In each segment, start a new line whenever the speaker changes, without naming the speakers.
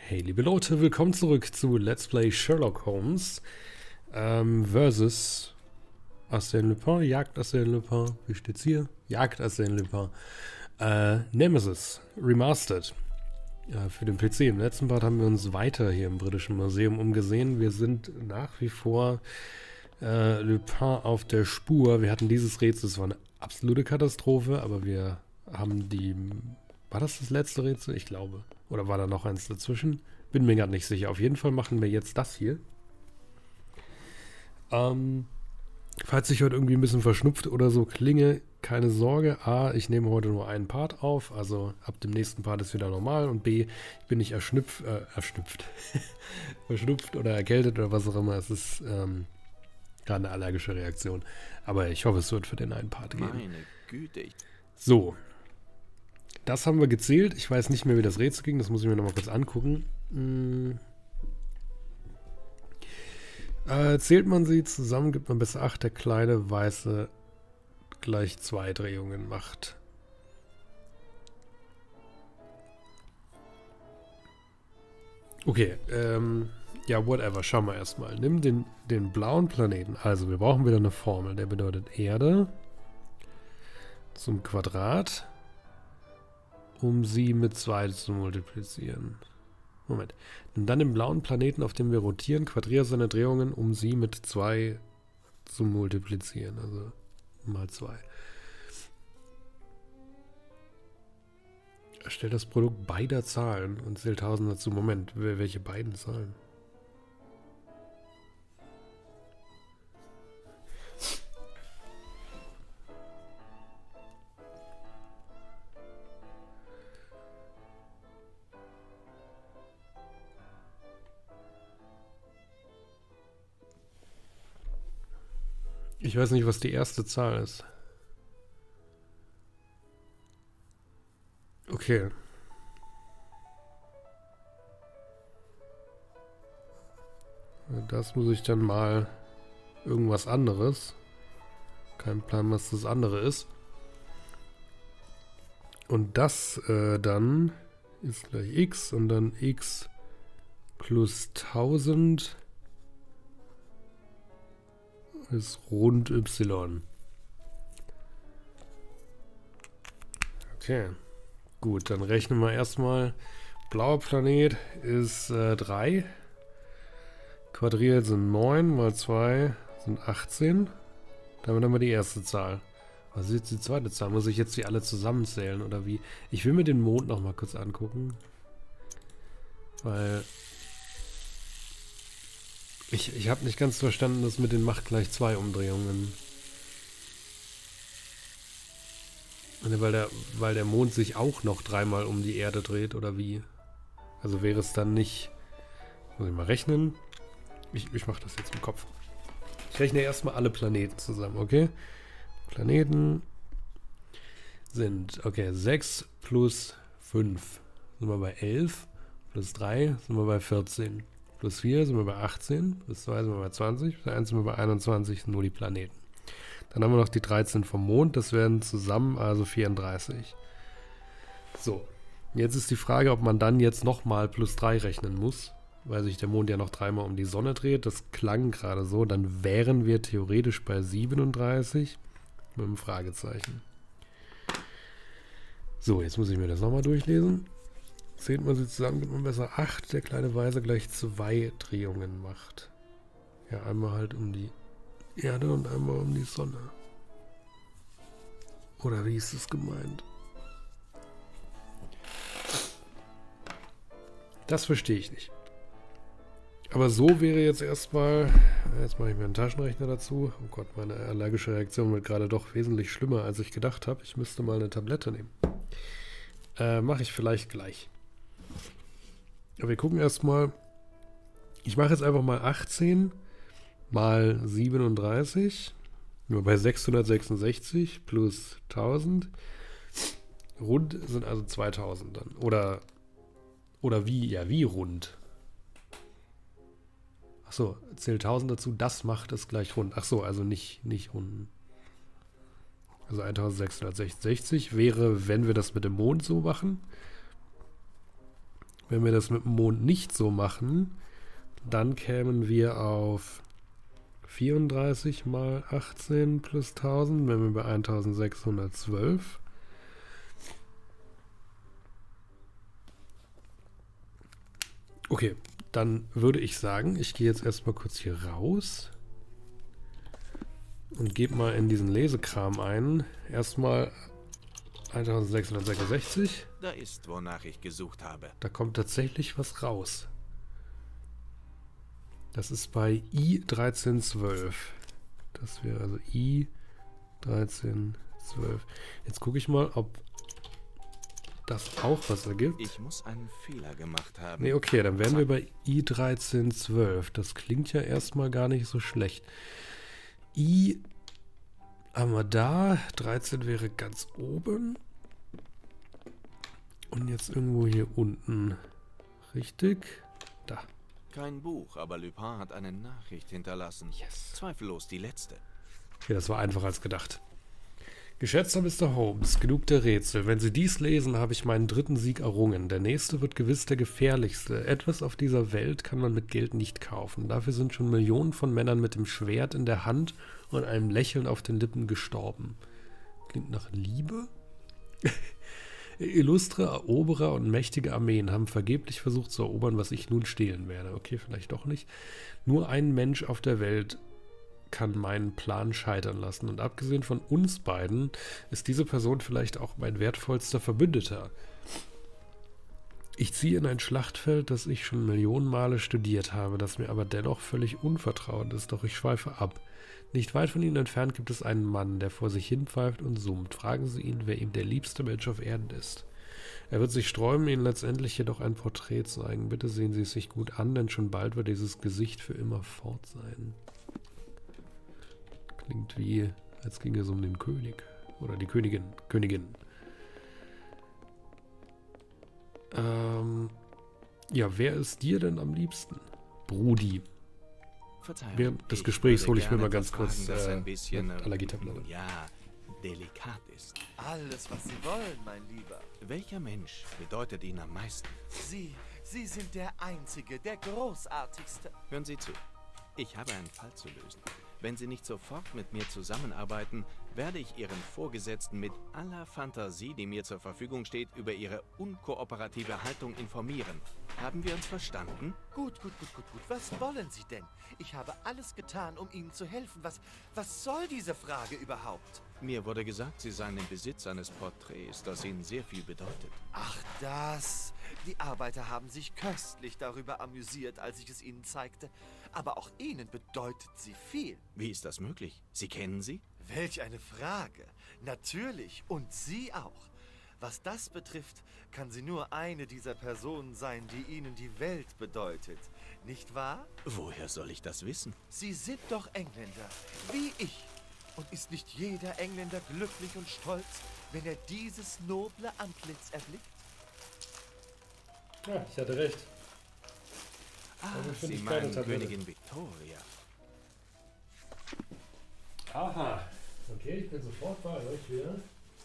Hey liebe Leute, willkommen zurück zu Let's Play Sherlock Holmes versus Arsène Lupin, Jagd Arsène Lupin, wie steht's hier? Jagd Arsène Lupin. Nemesis, Remastered für den PC. Im letzten Part haben wir uns weiter hier im Britischen Museum umgesehen. Wir sind nach wie vor Lupin auf der Spur. Wir hatten dieses Rätsel, es war eine absolute Katastrophe, aber wir haben die... War das letzte Rätsel? Ich glaube. Oder war da noch eins dazwischen? Bin mir gerade nicht sicher. Auf jeden Fall machen wir jetzt das hier. Falls ich heute irgendwie ein bisschen verschnupft oder so klinge, keine Sorge. A, ich nehme heute nur einen Part auf. Also ab dem nächsten Part ist wieder normal. Und B, ich bin nicht erschnupft. Verschnupft oder erkältet oder was auch immer. Es ist gerade eine allergische Reaktion. Aber ich hoffe, es wird für den einen Part gehen.
Meine Güte.
So. Das haben wir gezählt. Ich weiß nicht mehr, wie das Rätsel ging. Das muss ich mir nochmal kurz angucken. Zählt man sie zusammen, gibt man besser 8. Der kleine Weiße gleich 2 Drehungen macht. Okay, ja, whatever. Schauen wir erstmal. Nimm den blauen Planeten. Also, wir brauchen wieder eine Formel. Der bedeutet Erde zum Quadrat, um sie mit 2 zu multiplizieren. Moment. Und dann den blauen Planeten, auf dem wir rotieren, quadriere seine Drehungen, um sie mit 2 zu multiplizieren. Also mal 2. Erstellt das Produkt beider Zahlen und zählt 1000 dazu. Moment, welche beiden Zahlen? Ich weiß nicht, was die erste Zahl ist. Okay. Das muss ich dann mal irgendwas anderes. Kein Plan, was das andere ist. Und das dann ist gleich x und dann x plus 1000 ist rund y. Okay, gut, dann rechnen wir erstmal. Blauer Planet ist 3. Quadriert sind 9 mal 2 sind 18. Damit haben wir die erste Zahl. Was ist jetzt die zweite Zahl? Muss ich jetzt die alle zusammenzählen oder wie? Ich will mir den Mond noch mal kurz angucken. Weil... Ich habe nicht ganz verstanden, das mit den macht gleich 2 Umdrehungen. Weil der Mond sich auch noch 3-mal um die Erde dreht, oder wie? Also wäre es dann nicht... Muss ich mal rechnen? Ich mache das jetzt im Kopf. Ich rechne erstmal alle Planeten zusammen, okay? Planeten sind, okay, 6 plus 5 sind wir bei 11, plus 3 sind wir bei 14. Plus 4 sind wir bei 18, plus 2 sind wir bei 20, plus 1 sind wir bei 21, nur die Planeten. Dann haben wir noch die 13 vom Mond, das werden zusammen also 34. So, jetzt ist die Frage, ob man dann jetzt nochmal plus 3 rechnen muss, weil sich der Mond ja noch 3-mal um die Sonne dreht. Das klang gerade so, dann wären wir theoretisch bei 37 mit einem Fragezeichen. So, jetzt muss ich mir das nochmal durchlesen. Zählt man sie zusammen, gibt man besser 8, der kleine Weiße gleich 2 Drehungen macht. Ja, einmal halt um die Erde und einmal um die Sonne. Oder wie ist es gemeint? Das verstehe ich nicht. Aber so wäre jetzt erstmal... Jetzt mache ich mir einen Taschenrechner dazu. Oh Gott, meine allergische Reaktion wird gerade doch wesentlich schlimmer, als ich gedacht habe. Ich müsste mal eine Tablette nehmen. Mache ich vielleicht gleich. Aber wir gucken erstmal. Ich mache jetzt einfach mal 18 mal 37. Nur bei 666 plus 1000. Rund sind also 2000 dann. Oder wie? Ja, wie rund? Achso, zählt 1000 dazu. Das macht es gleich rund. Achso, also nicht runden. Also 1666 wäre, wenn wir das mit dem Mond so machen. Wenn wir das mit dem Mond nicht so machen, dann kämen wir auf 34 mal 18 plus 1000, wenn wir bei 1612. Okay, dann würde ich sagen, ich gehe jetzt erstmal kurz hier raus und gebe mal in diesen Lesekram ein. Erstmal 1666.
Da ist, wonach ich gesucht habe.
Da kommt tatsächlich was raus. Das ist bei I1312. Das wäre also I1312. Jetzt gucke ich mal, ob das auch was ergibt.
Ich muss einen Fehler gemacht haben.
Nee, okay, dann wären wir bei I1312. Das klingt ja erstmal gar nicht so schlecht. I haben wir da. 13 wäre ganz oben. Und jetzt irgendwo hier unten. Richtig? Da.
Kein Buch, aber Lupin hat eine Nachricht hinterlassen.
Yes.
Zweifellos die letzte.
Okay, das war einfacher als gedacht. Geschätzter Mr. Holmes, genug der Rätsel. Wenn Sie dies lesen, habe ich meinen 3. Sieg errungen. Der nächste wird gewiss der gefährlichste. Etwas auf dieser Welt kann man mit Geld nicht kaufen. Dafür sind schon Millionen von Männern mit dem Schwert in der Hand und einem Lächeln auf den Lippen gestorben. Klingt nach Liebe? Illustre Eroberer und mächtige Armeen haben vergeblich versucht zu erobern, was ich nun stehlen werde. Okay, vielleicht doch nicht. Nur ein Mensch auf der Welt kann meinen Plan scheitern lassen. Und abgesehen von uns beiden ist diese Person vielleicht auch mein wertvollster Verbündeter. Ich ziehe in ein Schlachtfeld, das ich schon Millionen Male studiert habe, das mir aber dennoch völlig unvertraut ist, doch ich schweife ab. Nicht weit von Ihnen entfernt gibt es einen Mann, der vor sich hin pfeift und summt. Fragen Sie ihn, wer ihm der liebste Mensch auf Erden ist. Er wird sich sträuben, Ihnen letztendlich jedoch ein Porträt zeigen. Bitte sehen Sie es sich gut an, denn schon bald wird dieses Gesicht für immer fort sein. Klingt wie, als ginge es um den König. Oder die Königin. Ja, wer ist dir denn am liebsten? Brudi. Während des Gesprächs hole ich mir mal ganz kurz Allergietablette.
Ja, delikat ist.
Alles, was Sie wollen, mein Lieber.
Welcher Mensch bedeutet Ihnen am meisten?
Sie sind der Einzige, der Großartigste.
Hören Sie zu. Ich habe einen Fall zu lösen. Wenn Sie nicht sofort mit mir zusammenarbeiten, werde ich Ihren Vorgesetzten mit aller Fantasie, die mir zur Verfügung steht, über Ihre unkooperative Haltung informieren. Haben wir uns verstanden?
Gut. Was wollen Sie denn? Ich habe alles getan, um Ihnen zu helfen. Was soll diese Frage überhaupt?
Mir wurde gesagt, Sie seien im Besitz eines Porträts, das Ihnen sehr viel bedeutet.
Ach, das. Die Arbeiter haben sich köstlich darüber amüsiert, als ich es ihnen zeigte. Aber auch ihnen bedeutet sie viel.
Wie ist das möglich? Sie kennen sie?
Welch eine Frage. Natürlich. Und Sie auch. Was das betrifft, kann sie nur eine dieser Personen sein, die Ihnen die Welt bedeutet. Nicht wahr?
Woher soll ich das wissen?
Sie sind doch Engländer, wie ich. Und ist nicht jeder Engländer glücklich und stolz, wenn er dieses noble Antlitz erblickt?
Ja, ich hatte recht.
Sie meinen Königin Victoria.
Aha. Okay, ich bin sofort bei euch wieder.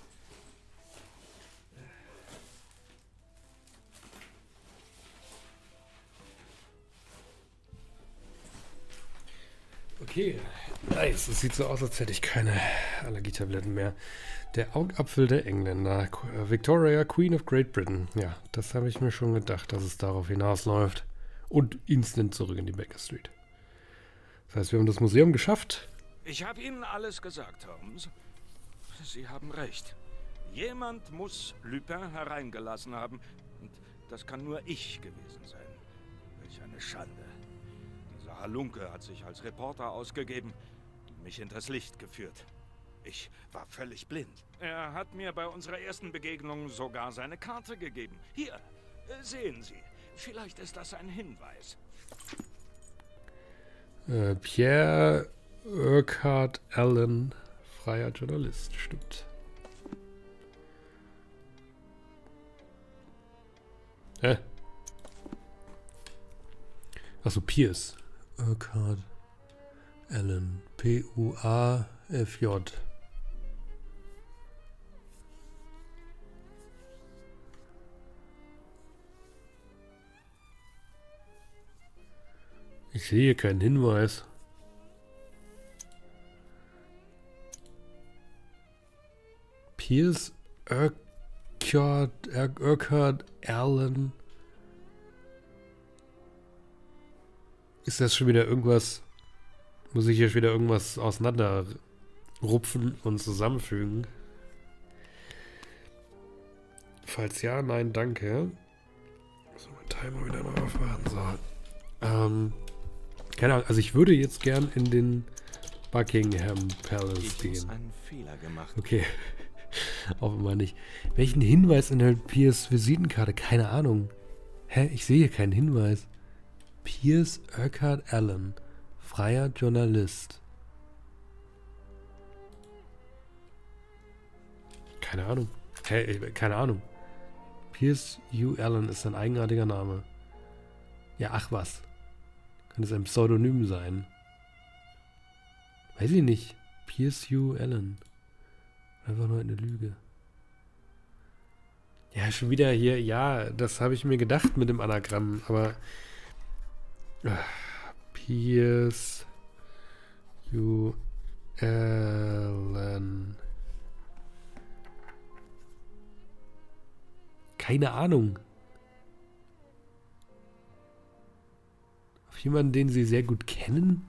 Okay, nice. Es sieht so aus, als hätte ich keine Allergietabletten mehr. Der Augapfel der Engländer. Victoria, Queen of Great Britain. Ja, das habe ich mir schon gedacht, dass es darauf hinausläuft. Und instant zurück in die Baker Street. Das heißt, wir haben das Museum geschafft.
Ich habe Ihnen alles gesagt, Holmes. Sie haben recht. Jemand muss Lupin hereingelassen haben. Und das kann nur ich gewesen sein. Welch eine Schande. Dieser Halunke hat sich als Reporter ausgegeben und mich hinters Licht geführt. Ich war völlig blind. Er hat mir bei unserer ersten Begegnung sogar seine Karte gegeben. Hier, sehen Sie. Vielleicht ist das ein Hinweis.
Pierre Urquhart Allen, freier Journalist, stimmt. Hä? Achso, Pierce. Urquhart Allen. P-U-A-F-J. Ich sehe hier keinen Hinweis. Pierce Urquhart Allen. Ist das schon wieder irgendwas? Muss ich hier wieder irgendwas auseinanderrupfen und zusammenfügen? Falls ja, nein, danke. So, mein Timer wieder neu aufmachen. So. Keine Ahnung, also ich würde jetzt gern in den Buckingham Palace gehen.
Ich habe einen Fehler gemacht.
Okay. Offenbar nicht. Welchen Hinweis enthält Pierce Visitenkarte? Keine Ahnung. Hä? Ich sehe hier keinen Hinweis. Pierce Urquhart Allen. Freier Journalist. Keine Ahnung. Hä? Keine Ahnung. Pierce U. Allen ist ein eigenartiger Name. Ja, ach was. Könnte es ein Pseudonym sein? Weiß ich nicht. Pierce U. Allen. Einfach nur eine Lüge. Ja, schon wieder hier. Ja, das habe ich mir gedacht mit dem Anagramm. Aber... Pierce U. Allen. Keine Ahnung. Auf jemanden, den Sie sehr gut kennen?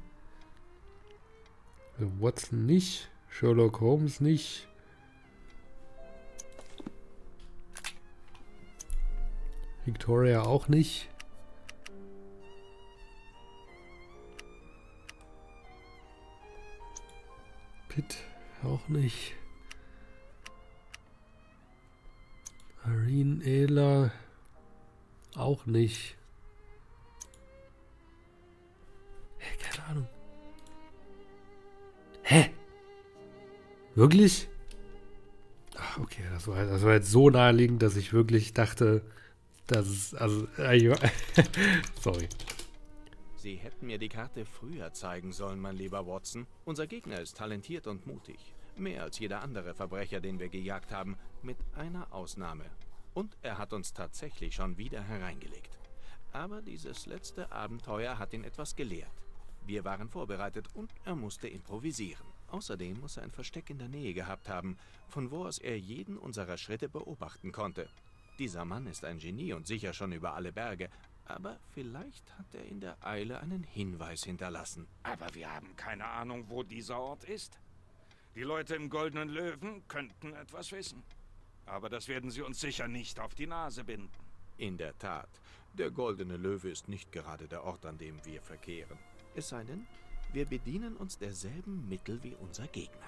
Watson nicht. Sherlock Holmes nicht. Victoria auch nicht. Pitt auch nicht. Irene Ehler auch nicht. Hä, keine Ahnung. Hä? Wirklich? Ach, okay, das war jetzt so naheliegend, dass ich wirklich dachte, dass es, also, sorry.
Sie hätten mir die Karte früher zeigen sollen, mein lieber Watson. Unser Gegner ist talentiert und mutig. Mehr als jeder andere Verbrecher, den wir gejagt haben, mit einer Ausnahme. Und er hat uns tatsächlich schon wieder hereingelegt. Aber dieses letzte Abenteuer hat ihn etwas gelehrt. Wir waren vorbereitet und er musste improvisieren. Außerdem muss er ein Versteck in der Nähe gehabt haben, von wo aus er jeden unserer Schritte beobachten konnte. Dieser Mann ist ein Genie und sicher schon über alle Berge, aber vielleicht hat er in der Eile einen Hinweis hinterlassen.
Aber wir haben keine Ahnung, wo dieser Ort ist. Die Leute im Goldenen Löwen könnten etwas wissen. Aber das werden sie uns sicher nicht auf die Nase binden.
In der Tat, der Goldene Löwe ist nicht gerade der Ort, an dem wir verkehren. Es sei denn, wir bedienen uns derselben Mittel wie unser Gegner.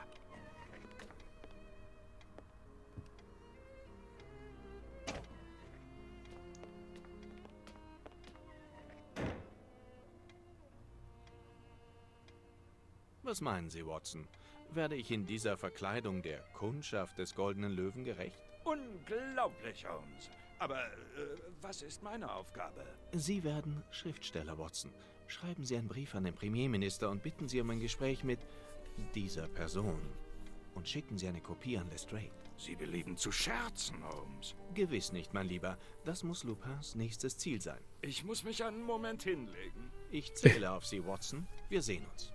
Was meinen Sie, Watson? Werde ich in dieser Verkleidung der Kundschaft des Goldenen Löwen gerecht?
Unglaublich, Holmes. Aber was ist meine Aufgabe?
Sie werden Schriftsteller, Watson. Schreiben Sie einen Brief an den Premierminister und bitten Sie um ein Gespräch mit dieser Person. Und schicken Sie eine Kopie an Lestrade.
Sie belieben zu scherzen, Holmes.
Gewiss nicht, mein Lieber. Das muss Lupins nächstes Ziel sein.
Ich muss mich einen Moment hinlegen.
Ich zähle auf Sie, Watson. Wir sehen uns.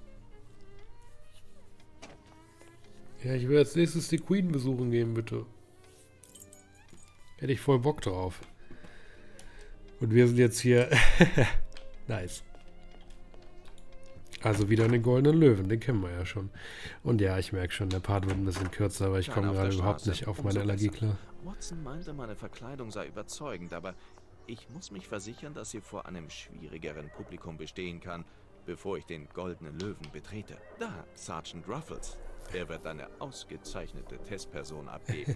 Ja, ich will als nächstes die Queen besuchen gehen, bitte. Hätte ich voll Bock drauf. Und wir sind jetzt hier... Nice. Also wieder den Goldenen Löwen, den kennen wir ja schon. Und ja, ich merke schon, der Part wird ein bisschen kürzer, aber ich komme gerade überhaupt nicht auf meine Allergie klar.
Watson meinte, meine Verkleidung sei überzeugend, aber ich muss mich versichern, dass sie vor einem schwierigeren Publikum bestehen kann, bevor ich den Goldenen Löwen betrete. Da, Sergeant Ruffles. Er wird eine ausgezeichnete Testperson abgeben.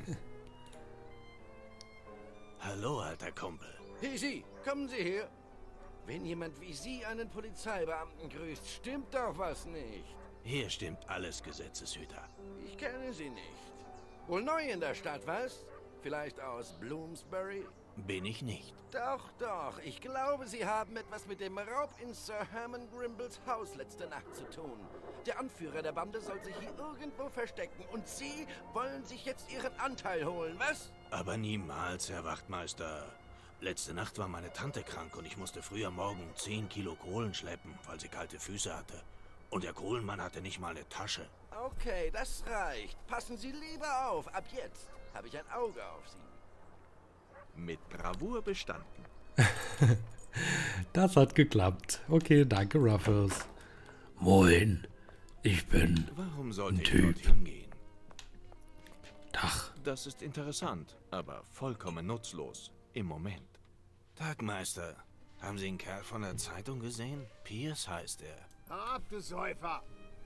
Hallo, alter Kumpel.
Hey Sie, kommen Sie her. Wenn jemand wie Sie einen Polizeibeamten grüßt, stimmt doch was nicht.
Hier stimmt alles, Gesetzeshüter.
Ich kenne Sie nicht. Wohl neu in der Stadt, was? Vielleicht aus Bloomsbury?
Bin ich nicht.
Doch, doch. Ich glaube, Sie haben etwas mit dem Raub in Sir Herman Grimbles Haus letzte Nacht zu tun. Der Anführer der Bande soll sich hier irgendwo verstecken und Sie wollen sich jetzt Ihren Anteil holen, was?
Aber niemals, Herr Wachtmeister. Letzte Nacht war meine Tante krank und ich musste früh am Morgen 10 Kilo Kohlen schleppen, weil sie kalte Füße hatte. Und der Kohlenmann hatte nicht mal eine Tasche.
Okay, das reicht. Passen Sie lieber auf. Ab jetzt habe ich ein Auge auf Sie.
Mit Bravour bestanden.
Das hat geklappt. Okay, danke, Ruffles. Moin, ich bin
Warum sollte ich
Typ.
dorthin gehen?
Tag.
Das ist interessant, aber vollkommen nutzlos. Im Moment. Tagmeister, haben Sie einen Kerl von der Zeitung gesehen? Pierce heißt er.
Ab, du Säufer!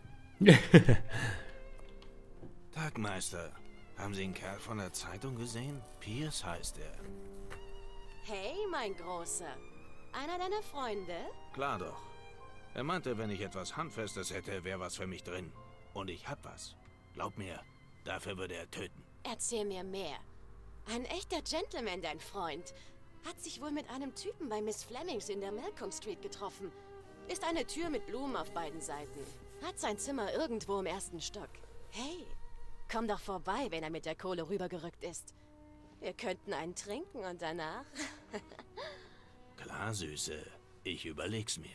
Tagmeister, haben Sie einen Kerl von der Zeitung gesehen? Pierce heißt er.
Hey, mein Großer. Einer deiner Freunde?
Klar doch. Er meinte, wenn ich etwas Handfestes hätte, wäre was für mich drin. Und ich hab was. Glaub mir, dafür würde er töten.
Erzähl mir mehr. Ein echter Gentleman, dein Freund. Hat sich wohl mit einem Typen bei Miss Flemings in der Malcolm Street getroffen. Ist eine Tür mit Blumen auf beiden Seiten. Hat sein Zimmer irgendwo im 1. Stock. Hey, komm doch vorbei, wenn er mit der Kohle rübergerückt ist. Wir könnten einen trinken und danach...
Klar, Süße. Ich überleg's mir.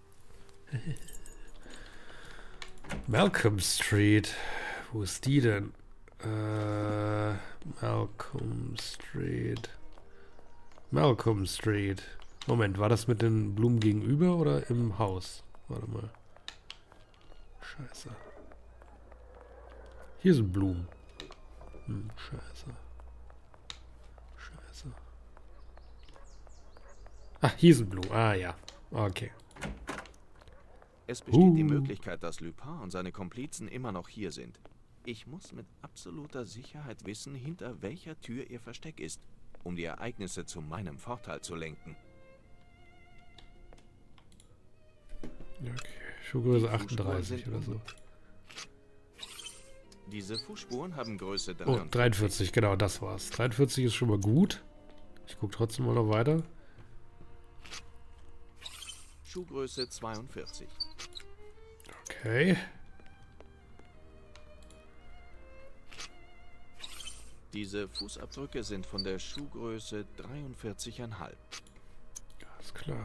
Malcolm Street. Wo ist die denn? Malcolm Street. Malcolm Street. Moment, war das mit den Blumen gegenüber oder im Haus? Warte mal. Scheiße. Hier sind Blumen. Scheiße. Scheiße. Ach, hier sind Blumen. Ah, ja. Okay.
Es besteht die Möglichkeit, dass Lupin und seine Komplizen immer noch hier sind. Ich muss mit absoluter Sicherheit wissen, hinter welcher Tür ihr Versteck ist, um die Ereignisse zu meinem Vorteil zu lenken.
Okay. Schuhgröße 38 oder so.
Diese Fußspuren haben Größe
Oh, 43, genau, das war's. 43 ist schon mal gut. Ich gucke trotzdem mal noch weiter.
Schuhgröße 42.
Okay.
Diese Fußabdrücke sind von der Schuhgröße 43,5.
Alles klar.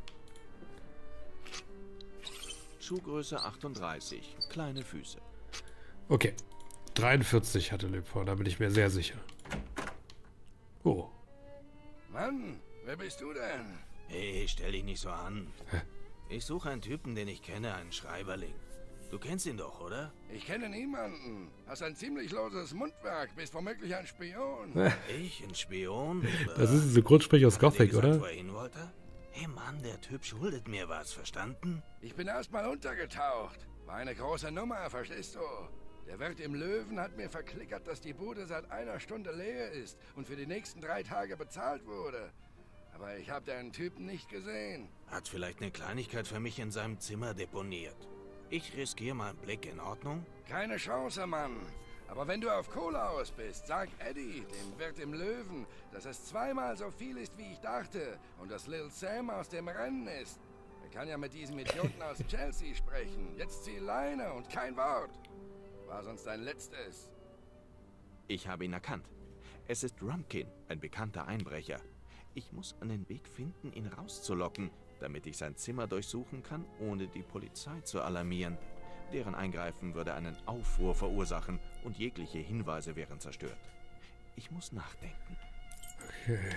Schuhgröße 38. Kleine Füße.
Okay. 43 hatte Lupin, da bin ich mir sehr sicher. Oh.
Mann, wer bist du denn?
Hey, stell dich nicht so an. Ich suche einen Typen, den ich kenne, einen Schreiberling. Du kennst ihn doch, oder?
Ich kenne niemanden. Hast ein ziemlich loses Mundwerk, bist womöglich ein Spion.
Ich, ein Spion?
Das ist ein Synchronsprecher aus
Hat er dir
Gothic,
gesagt,
oder?
wo er hin wollte? Hey Mann, der Typ schuldet mir was, verstanden?
Ich bin erstmal untergetaucht. War eine große Nummer, verstehst du? Der Wirt im Löwen hat mir verklickert, dass die Bude seit einer Stunde leer ist und für die nächsten 3 Tage bezahlt wurde. Aber ich habe den Typen nicht gesehen.
Hat vielleicht eine Kleinigkeit für mich in seinem Zimmer deponiert. Ich riskiere mal einen Blick, in Ordnung?
Keine Chance, Mann. Aber wenn du auf Kohle aus bist, sag Eddie, dem Wirt im Löwen, dass es 2-mal so viel ist, wie ich dachte und dass Lil Sam aus dem Rennen ist. Er kann ja mit diesem Idioten aus Chelsea sprechen. Jetzt zieh Leine und kein Wort. War sonst dein letztes.
Ich habe ihn erkannt. Es ist Rumpkin, ein bekannter Einbrecher. Ich muss einen Weg finden, ihn rauszulocken, damit ich sein Zimmer durchsuchen kann, ohne die Polizei zu alarmieren. Deren Eingreifen würde einen Aufruhr verursachen und jegliche Hinweise wären zerstört. Ich muss nachdenken.
Okay.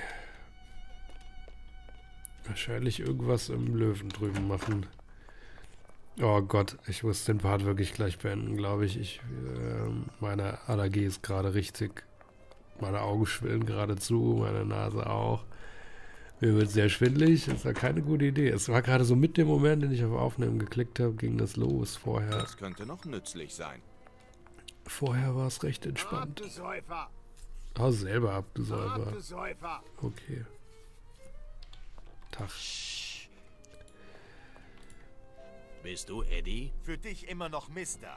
Wahrscheinlich irgendwas im Löwen drüben machen. Oh Gott, ich muss den Part wirklich gleich beenden, glaube ich. Meine Allergie ist gerade richtig. Meine Augen schwillen geradezu, meine Nase auch. Mir wird sehr schwindelig. Das war keine gute Idee. Es war gerade so mit dem Moment, den ich auf Aufnehmen geklickt habe, ging das los. Vorher
Das könnte noch nützlich sein.
war es recht
Ab,
entspannt.
du Säufer!
Oh, selber
Ab,
abgesäubert.
du Säufer!
Okay. Tag.
Bist du Eddie?
Für dich immer noch Mister.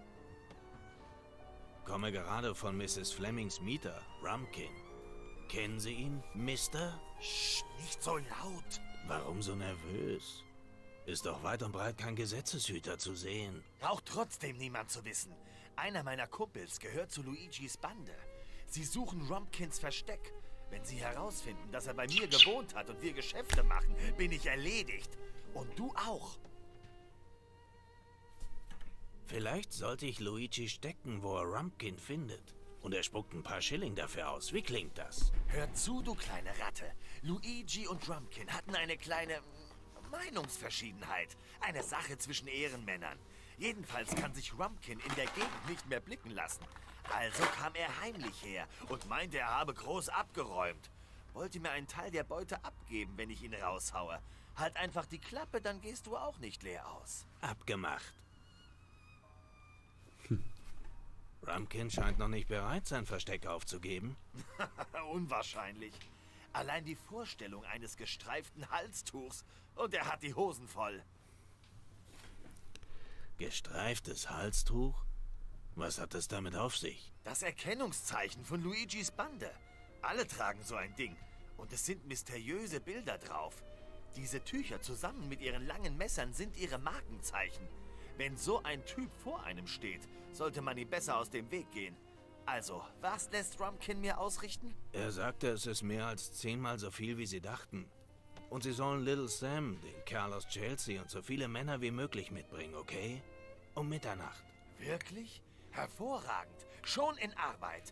Komme gerade von Mrs. Flemings Mieter, Rumpkin. Kennen Sie ihn, Mister?
Sch, nicht so laut.
Warum so nervös? Ist doch weit und breit kein Gesetzeshüter zu sehen.
Braucht trotzdem niemand zu wissen. Einer meiner Kumpels gehört zu Luigis Bande. Sie suchen Rumpkins Versteck. Wenn Sie herausfinden, dass er bei mir gewohnt hat und wir Geschäfte machen, bin ich erledigt. Und du auch.
Vielleicht sollte ich Luigi stecken, wo er Rumpkin findet. Und er spuckt ein paar Schilling dafür aus. Wie klingt das?
Hör zu, du kleine Ratte. Luigi und Rumpkin hatten eine kleine Meinungsverschiedenheit. Eine Sache zwischen Ehrenmännern. Jedenfalls kann sich Rumpkin in der Gegend nicht mehr blicken lassen. Also kam er heimlich her und meinte, er habe groß abgeräumt. Wollte mir einen Teil der Beute abgeben, wenn ich ihn raushaue. Halt einfach die Klappe, dann gehst du auch nicht leer aus.
Abgemacht. Rumpkin scheint noch nicht bereit, sein Versteck aufzugeben.
Unwahrscheinlich. Allein die Vorstellung eines gestreiften Halstuchs und er hat die Hosen voll.
Gestreiftes Halstuch? Was hat es damit auf sich?
Das Erkennungszeichen von Luigis Bande. Alle tragen so ein Ding. Und es sind mysteriöse Bilder drauf. Diese Tücher zusammen mit ihren langen Messern sind ihre Markenzeichen. Wenn so ein Typ vor einem steht, sollte man ihm besser aus dem Weg gehen. Also, was lässt Rumpkin mir ausrichten?
Er sagte, es ist mehr als 10-mal so viel, wie sie dachten. Und sie sollen Little Sam, den Kerl aus Chelsea und so viele Männer wie möglich mitbringen, okay? Um Mitternacht.
Wirklich? Hervorragend. Schon in Arbeit.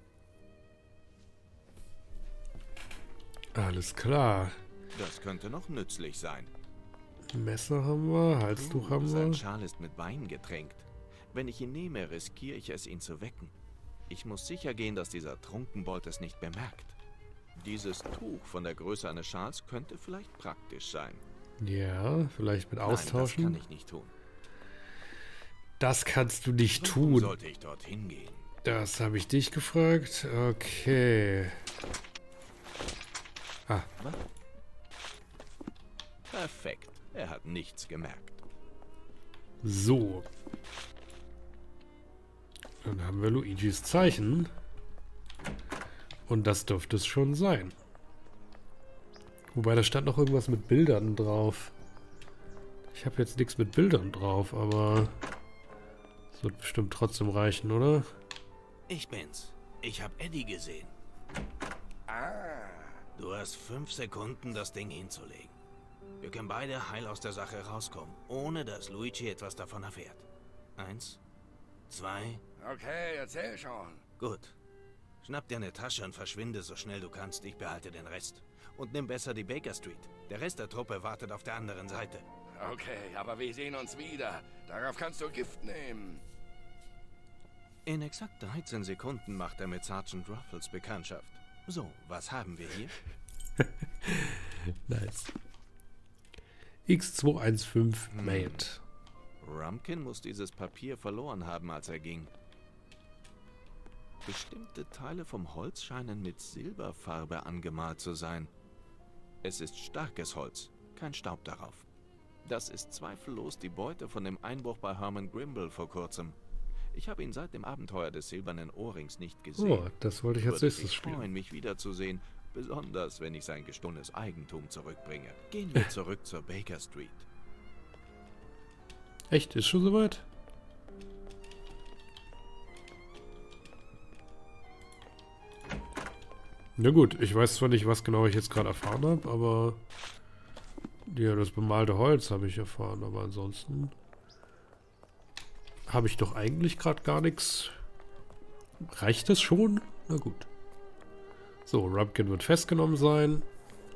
Alles klar.
Das könnte noch nützlich sein.
Messer haben wir, Halstuch haben
Sein
wir.
Schal ist mit Wein getränkt. Wenn ich ihn nehme, riskiere ich es, ihn zu wecken. Ich muss sicher gehen, dass dieser Trunkenbold es nicht bemerkt. Dieses Tuch von der Größe eines Schals könnte vielleicht praktisch sein.
Ja, vielleicht mit
Nein,
austauschen.
das kann ich nicht tun.
Das kannst du nicht
Warum
tun.
sollte ich dorthin gehen?
Das habe ich dich gefragt. Okay. Ah,
Was? Perfekt. Er hat nichts gemerkt.
so. Dann haben wir Luigis Zeichen. Und das dürfte es schon sein. Wobei, da stand noch irgendwas mit Bildern drauf. Ich habe jetzt nichts mit Bildern drauf, aber es wird bestimmt trotzdem reichen, oder?
Ich bin's. Ich habe Eddie gesehen. Du hast 5 Sekunden, das Ding hinzulegen. Wir können beide heil aus der Sache rauskommen, ohne dass Luigi etwas davon erfährt. 1, 2...
Okay, erzähl schon.
Gut. Schnapp dir eine Tasche und verschwinde so schnell du kannst. Ich behalte den Rest. Und nimm besser die Baker Street. Der Rest der Truppe wartet auf der anderen Seite.
Okay, aber wir sehen uns wieder. Darauf kannst du Gift nehmen.
In exakt 13 Sekunden macht er mit Sergeant Ruffles Bekanntschaft. So, was haben wir hier?
Nice. X215 Mate.
Rumpkin muss dieses Papier verloren haben, als er ging. Bestimmte Teile vom Holz scheinen mit Silberfarbe angemalt zu sein. Es ist starkes Holz, kein Staub darauf. Das ist zweifellos die Beute von dem Einbruch bei Herman Grimble vor kurzem. Ich habe ihn seit dem Abenteuer des silbernen Ohrrings nicht gesehen.
Oh, das wollte ich als
Würde
nächstes
sich freuen,
spielen.
mich wiederzusehen, besonders wenn ich sein gestohlenes Eigentum zurückbringe. Gehen wir zurück zur Baker Street.
Echt? Ist schon soweit? Na gut, ich weiß zwar nicht, was genau ich jetzt gerade erfahren habe, aber ja, das bemalte Holz habe ich erfahren, aber ansonsten habe ich doch eigentlich gerade gar nichts. Reicht das schon? Na gut. So, Rumpkin wird festgenommen sein.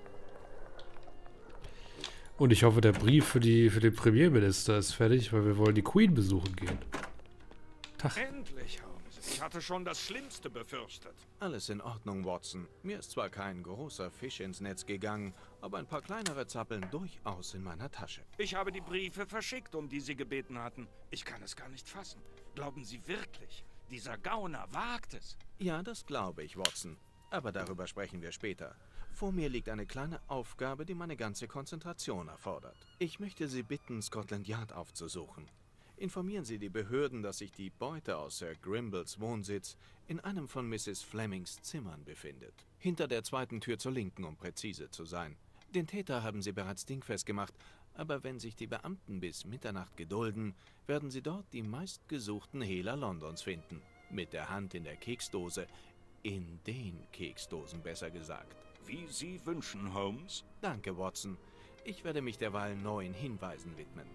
Und ich hoffe, der Brief für den Premierminister ist fertig, weil wir wollen die Queen besuchen gehen. Tag.
Endlich, Holmes. Ich hatte schon das Schlimmste befürchtet.
Alles in Ordnung, Watson. Mir ist zwar kein großer Fisch ins Netz gegangen, aber ein paar kleinere zappeln durchaus in meiner Tasche.
Ich habe die Briefe verschickt, um die Sie gebeten hatten. Ich kann es gar nicht fassen. Glauben Sie wirklich, dieser Gauner wagt es?
Ja, das glaube ich, Watson. Aber darüber sprechen wir später. Vor mir liegt eine kleine Aufgabe, die meine ganze Konzentration erfordert. Ich möchte Sie bitten, Scotland Yard aufzusuchen. Informieren Sie die Behörden, dass sich die Beute aus Sir Grimbles Wohnsitz in einem von Mrs. Flemings Zimmern befindet. Hinter der zweiten Tür zur Linken, um präzise zu sein. Den Täter haben sie bereits dingfest gemacht, aber wenn sich die Beamten bis Mitternacht gedulden, werden sie dort die meistgesuchten Hehler Londons finden. Mit der Hand in der Keksdose. In den Keksdosen, besser gesagt.
Wie Sie wünschen, Holmes.
Danke, Watson. Ich werde mich derweil neuen Hinweisen widmen.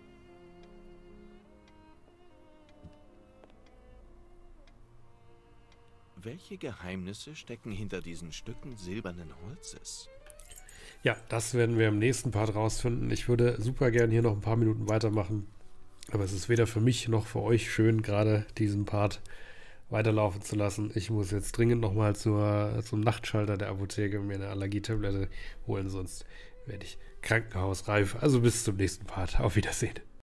Welche Geheimnisse stecken hinter diesen Stücken silbernen Holzes?
Ja, das werden wir im nächsten Part rausfinden. Ich würde super gern hier noch ein paar Minuten weitermachen. Aber es ist weder für mich noch für euch schön, gerade diesen Part weiterlaufen zu lassen. Ich muss jetzt dringend nochmal zum Nachtschalter der Apotheke mir eine Allergietablette holen, sonst werde ich krankenhausreif. Also bis zum nächsten Part. Auf Wiedersehen.